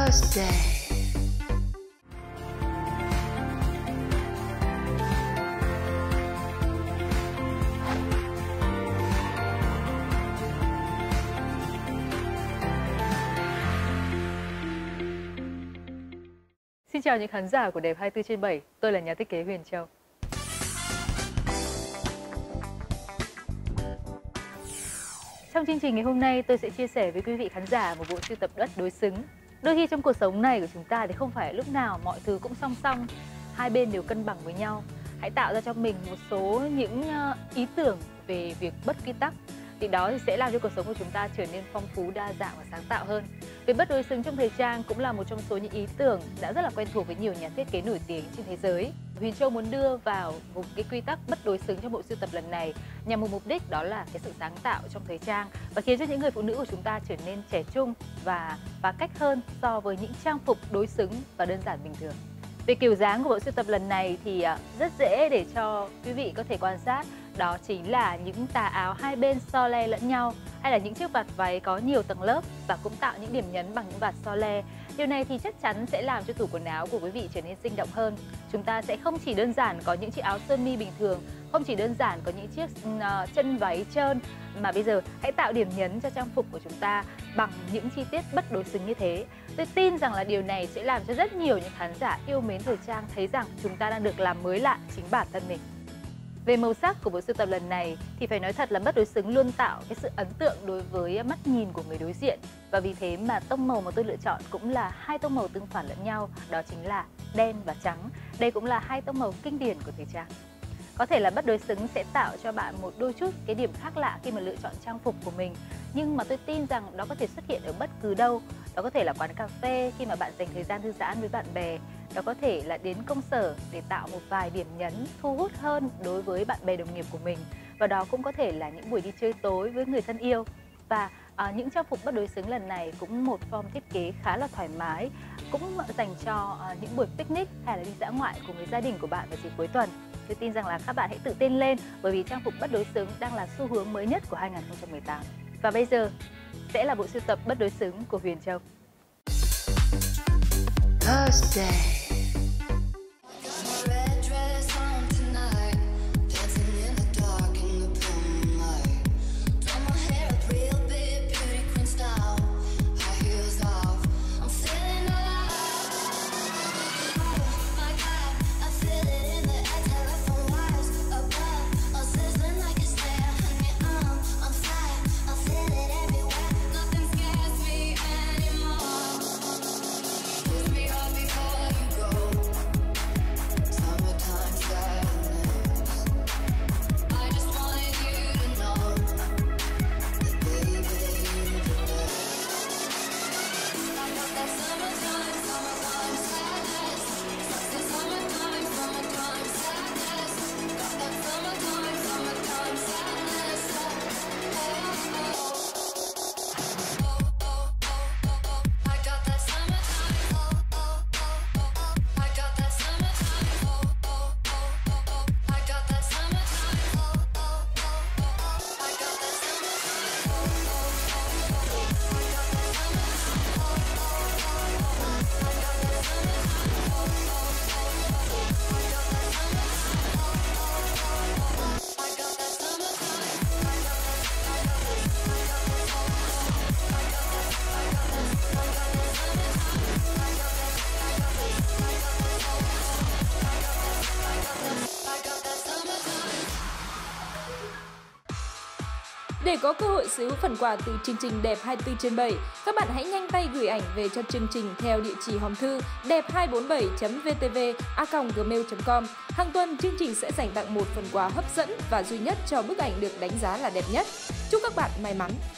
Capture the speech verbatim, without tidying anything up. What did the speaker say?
Thursday. Xin chào những khán giả của Đẹp hai mươi tư trên bảy, tôi là nhà thiết kế Huyền Châu. Trong chương trình ngày hôm nay, tôi sẽ chia sẻ với quý vị khán giả một bộ sưu tập đất đối xứng. Đôi khi trong cuộc sống này của chúng ta thì không phải lúc nào mọi thứ cũng song song, hai bên đều cân bằng với nhau. Hãy tạo ra cho mình một số những ý tưởng về việc bất quy tắc, thì đó thì sẽ làm cho cuộc sống của chúng ta trở nên phong phú, đa dạng và sáng tạo hơn. Việc bất đối xứng trong thời trang cũng là một trong số những ý tưởng đã rất là quen thuộc với nhiều nhà thiết kế nổi tiếng trên thế giới. Huyền Châu muốn đưa vào một cái quy tắc bất đối xứng trong bộ sưu tập lần này nhằm một mục đích, đó là cái sự sáng tạo trong thời trang và khiến cho những người phụ nữ của chúng ta trở nên trẻ trung và phá cách hơn so với những trang phục đối xứng và đơn giản bình thường. Về kiểu dáng của bộ sưu tập lần này thì rất dễ để cho quý vị có thể quan sát, đó chính là những tà áo hai bên so le lẫn nhau, hay là những chiếc vạt váy có nhiều tầng lớp và cũng tạo những điểm nhấn bằng những vạt so le. Điều này thì chắc chắn sẽ làm cho tủ quần áo của quý vị trở nên sinh động hơn. Chúng ta sẽ không chỉ đơn giản có những chiếc áo sơ mi bình thường, không chỉ đơn giản có những chiếc uh, chân váy trơn, mà bây giờ hãy tạo điểm nhấn cho trang phục của chúng ta bằng những chi tiết bất đối xứng như thế. Tôi tin rằng là điều này sẽ làm cho rất nhiều những khán giả yêu mến thời trang thấy rằng chúng ta đang được làm mới lạ chính bản thân mình. Về màu sắc của bộ sưu tập lần này thì phải nói thật là bất đối xứng luôn tạo cái sự ấn tượng đối với mắt nhìn của người đối diện, và vì thế mà tông màu mà tôi lựa chọn cũng là hai tông màu tương phản lẫn nhau, đó chính là đen và trắng. Đây cũng là hai tông màu kinh điển của thời trang. Có thể là bất đối xứng sẽ tạo cho bạn một đôi chút cái điểm khác lạ khi mà lựa chọn trang phục của mình, nhưng mà tôi tin rằng đó có thể xuất hiện ở bất cứ đâu. Đó có thể là quán cà phê khi mà bạn dành thời gian thư giãn với bạn bè, đó có thể là đến công sở để tạo một vài điểm nhấn thu hút hơn đối với bạn bè đồng nghiệp của mình, và đó cũng có thể là những buổi đi chơi tối với người thân yêu. Và à, những trang phục bất đối xứng lần này cũng một form thiết kế khá là thoải mái, cũng dành cho à, những buổi picnic hay là đi dã ngoại cùng với gia đình của bạn vào dịp cuối tuần. Tôi tin rằng là các bạn hãy tự tin lên, bởi vì trang phục bất đối xứng đang là xu hướng mới nhất của hai nghìn không trăm mười tám. Và bây giờ sẽ là bộ sưu tập bất đối xứng của Huyền Châu. Thursday. Để có cơ hội sở hữu phần quà từ chương trình Đẹp hai mươi tư trên bảy, các bạn hãy nhanh tay gửi ảnh về cho chương trình theo địa chỉ hòm thư đẹp hai bốn bảy chấm v t v a còng gmail chấm com. Hàng tuần, chương trình sẽ dành tặng một phần quà hấp dẫn và duy nhất cho bức ảnh được đánh giá là đẹp nhất. Chúc các bạn may mắn!